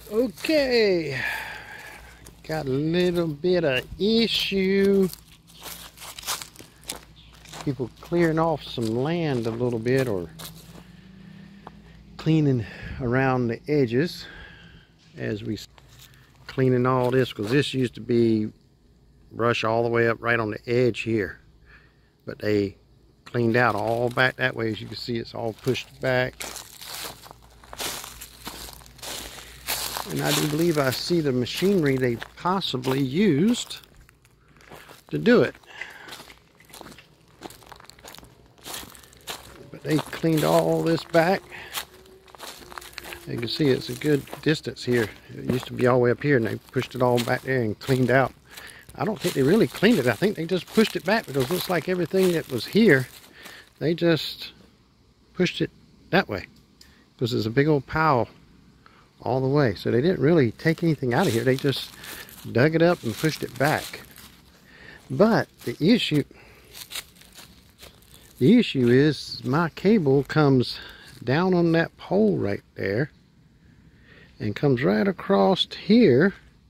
Okay, got a little bit of issue. People clearing off some land a little bit, or cleaning around the edges as we cleaning all this, because this used to be brush all the way up right on the edge here, but they cleaned out all back that way. As you can see, it's all pushed back. And I do believe I see the machinery they possibly used to do it. But they cleaned all this back. You can see it's a good distance here. It used to be all the way up here, and they pushed it all back there and cleaned out. I don't think they really cleaned it. I think they just pushed it back, because it looks like everything that was here, they just pushed it that way, because there's a big old pile all the way. So they didn't really take anything out of here. They just dug it up and pushed it back. But the issue is my cable comes down on that pole right there and comes right across here.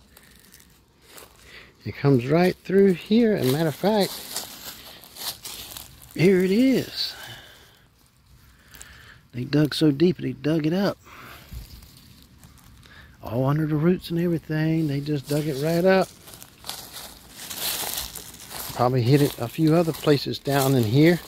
It comes right through here, and matter of fact, here it is. They dug so deep, they dug it up. All under the roots and everything. They just dug it right up. Probably hit it a few other places down in here.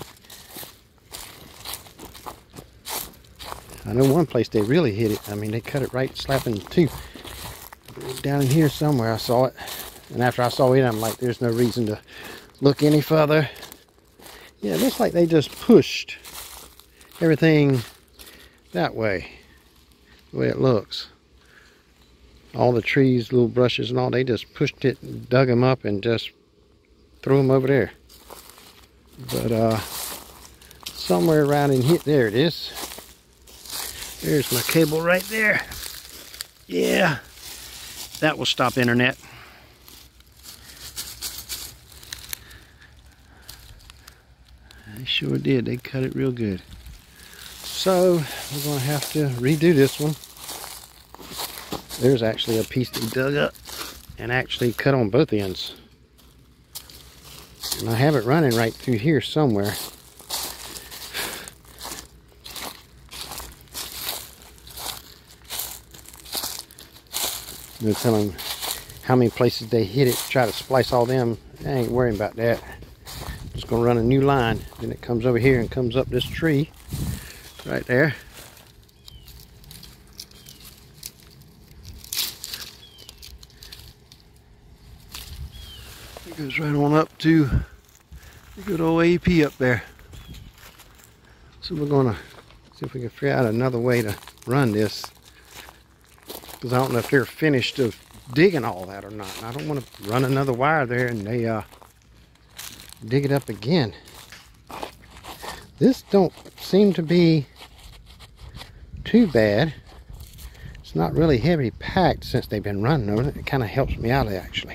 I know one place they really hit it. I mean, they cut it right slap in two. Down in here somewhere I saw it. And after I saw it, I'm like, there's no reason to look any further. Yeah, it looks like they just pushed everything that way. The way it looks. All the trees, little brushes and all, they just pushed it and dug them up and just threw them over there. But somewhere around in here, there it is. There's my cable right there. Yeah, that will stop internet. They sure did. They cut it real good. So we're going to have to redo this one. There's actually a piece they dug up and actually cut on both ends. And I have it running right through here somewhere. I'm going to tell them how many places they hit it, try to splice all them. I ain't worrying about that. Just going to run a new line. Then it comes over here and comes up this tree right there. It goes right on up to the good old AP up there. So we're going to see if we can figure out another way to run this, because I don't know if they're finished of digging all that or not. And I don't want to run another wire there and they dig it up again. This don't seem to be too bad. It's not really heavy packed since they've been running over it. It kind of helps me out actually.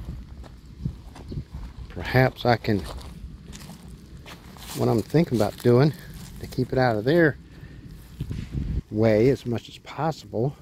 Perhaps I can, what I'm thinking about doing to keep it out of their way as much as possible,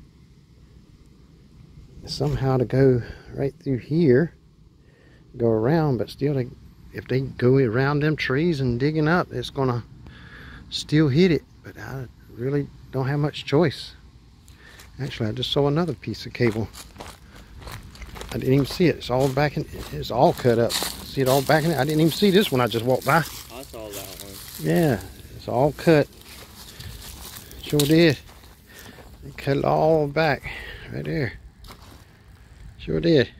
is somehow to go right through here, go around, but still if they go around them trees and digging up, it's gonna still hit it. But I really don't have much choice. Actually, I just saw another piece of cable. I didn't even see it. It's all back in, it's all cut up. See it all back in it? I didn't even see this when I just walked by. I saw that one. Yeah, it's all cut. Sure did. They cut it all back right there. Sure did.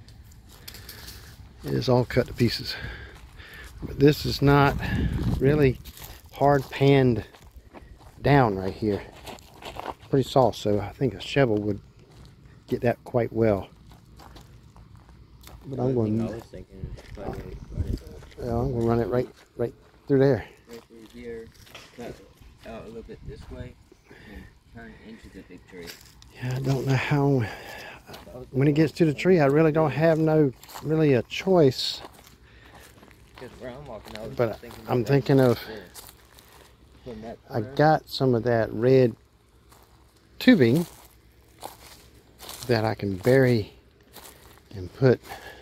It is all cut to pieces. But this is not really hard panned down right here. Pretty soft, so I think a shovel would get that quite well. But I'm going to run it right through there. Right through here, cut out a little bit this way, and turn into the big tree. Yeah, I don't know how. When it gets to the tree, I really don't have really a choice. Because where I'm walking, But I'm thinking of, I got some of that red tubing that I can bury and put,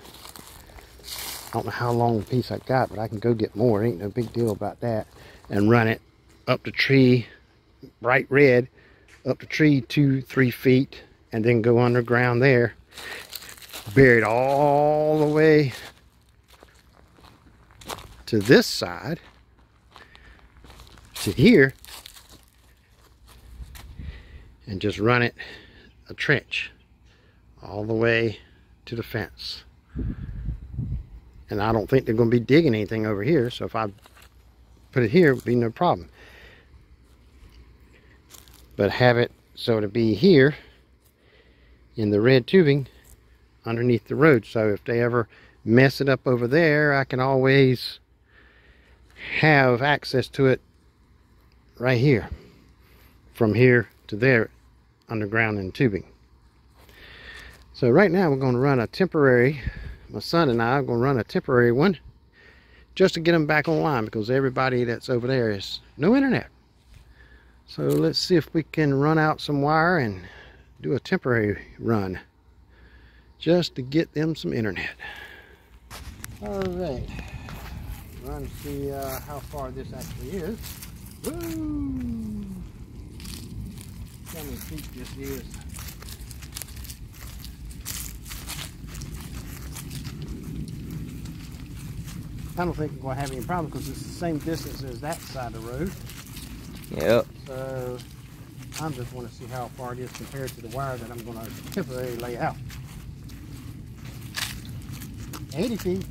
I don't know how long the piece I got, but I can go get more. Ain't no big deal about that. And run it up the tree, bright red, up the tree 2-3 feet, and then go underground there. Bury it all the way to this side, to here, and just run it a trench all the way to the fence. And I don't think they're going to be digging anything over here, so if I put it here, it would be no problem. But have it so to be here in the red tubing underneath the road, so if they ever mess it up over there, I can always have access to it right here, from here to there, underground in tubing. So right now we're going to run a temporary, my son and I are going to run a temporary one just to get them back online, because everybody that's over there is no internet. So let's see if we can run out some wire and do a temporary run just to get them some internet. All right, run to see how far this actually is. Woo! How many feet this is. I don't think we're going to have any problem because it's the same distance as that side of the road. Yep. So I just want to see how far it is compared to the wire that I'm going to temporarily lay out. 80 feet.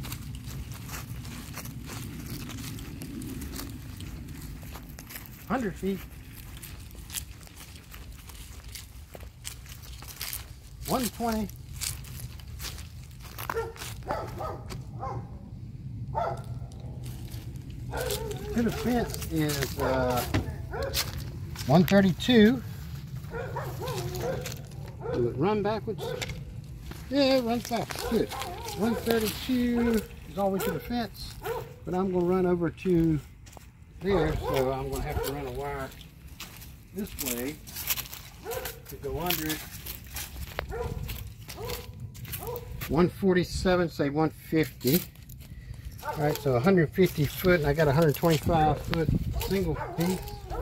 $100 feet. 120. To the fence is 132. Do it run backwards? Yeah, it runs backwards. Good. 132 is all the way to the fence, but I'm going to run over to there, so I'm going to have to run a wire this way to go under it. 147, say 150. All right, so 150 foot, and I got a 125 foot single piece.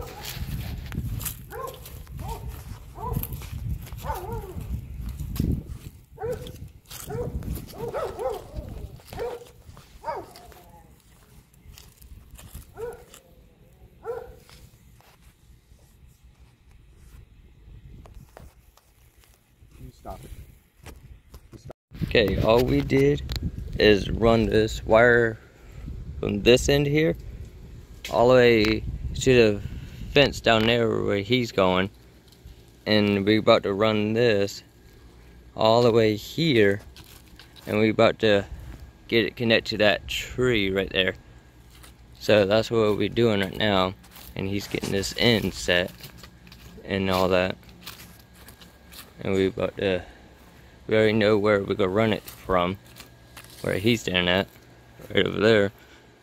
Stop it. Okay, all we did is run this wire from this end here all the way to the fence down there where he's going, and we're about to run this all the way here, and we're about to get it connected to that tree right there. So that's what we're doing right now, and he's getting this end set and all that, and we already know where we're gonna run it from, where he's standing at, right over there,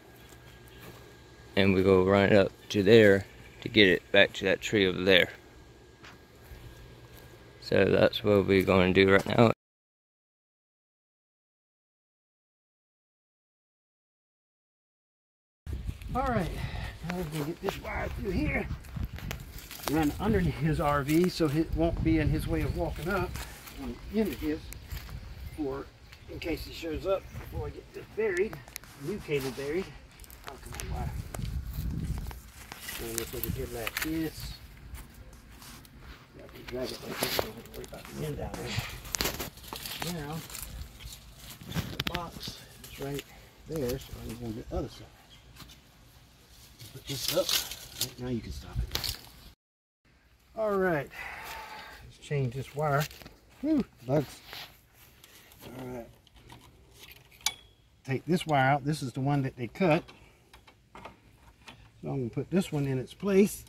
and we go run it up to there to get it back to that tree over there. So that's what we're going to do right now. All right, now we're gonna get this wire through here, run underneath his RV so it won't be in his way of walking up on the end of his, for in case he shows up before I get this buried, new cable buried. Oh, come on, wire. And if we can get like this, I can drag it like this, so I don't have to worry about the end down there. Now, the box is right there, so I'm going to the other side. Put this up. Right, now you can stop it. All right, let's change this wire. Whew, bugs. All right, take this wire out. This is the one that they cut. So I'm going to put this one in its place.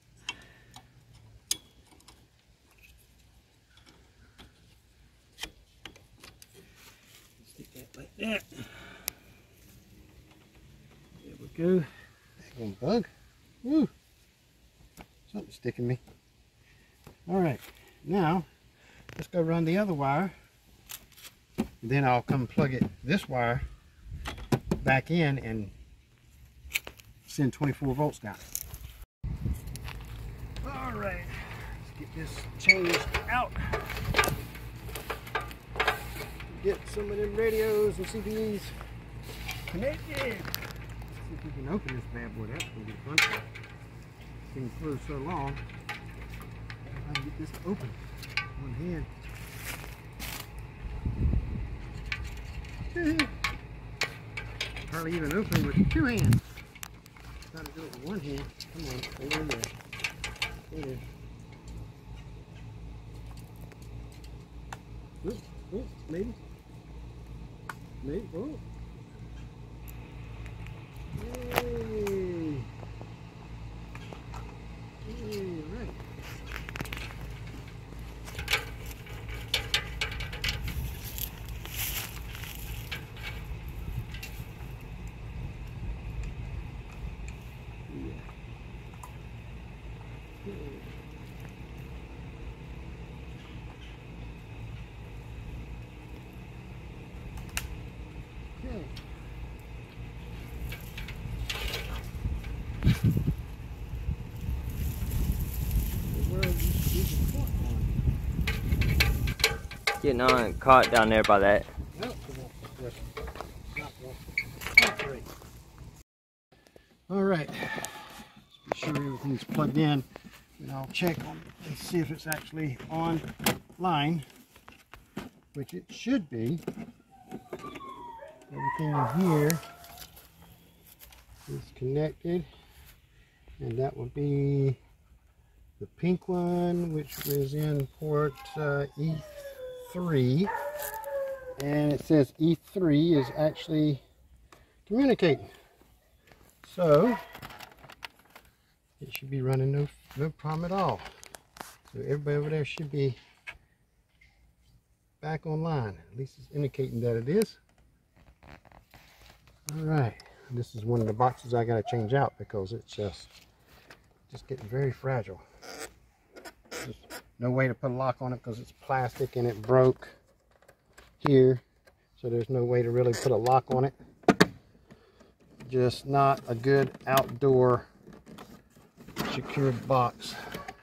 Stick that like that. There we go. One bug. Woo! Something's sticking me. All right, now let's go run the other wire. And then I'll come plug this wire back in and send 24 volts down. All right, let's get this changed out. Get some of them radios and CBs connected. Let's see if we can open this bad boy. That's gonna be fun. It's been closed so long. I can get this open one hand. Hardly even open with 2 hands. Try to do it with 1 hand. Come on, stay in there. Stay there. Oop, oop, maybe. Maybe. Oh. Hey. Hey, right. Okay. Getting on caught down there by that. All right. Let's be sure everything's plugged in, and I'll check on and see if it's actually online, which it should be. Everything in here is connected, and that would be the pink one, which was in port E3, and it says E3 is actually communicating, so it should be running no problem at all. So everybody over there should be back online. At least it's indicating that it is. All right, this is one of the boxes I got to change out because it's just getting very fragile. There's no way to put a lock on it because it's plastic and it broke here, so there's no way to really put a lock on it. Just not a good outdoor secured box.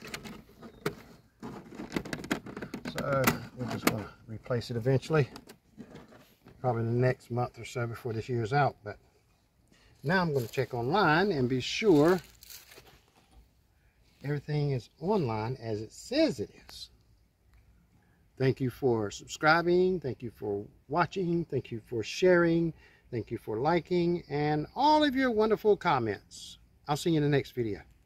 So we're just going to replace it eventually. Probably the next month or so before this year's out. But now I'm going to check online and be sure everything is online as it says it is. Thank you for subscribing. Thank you for watching. Thank you for sharing. Thank you for liking and all of your wonderful comments. I'll see you in the next video.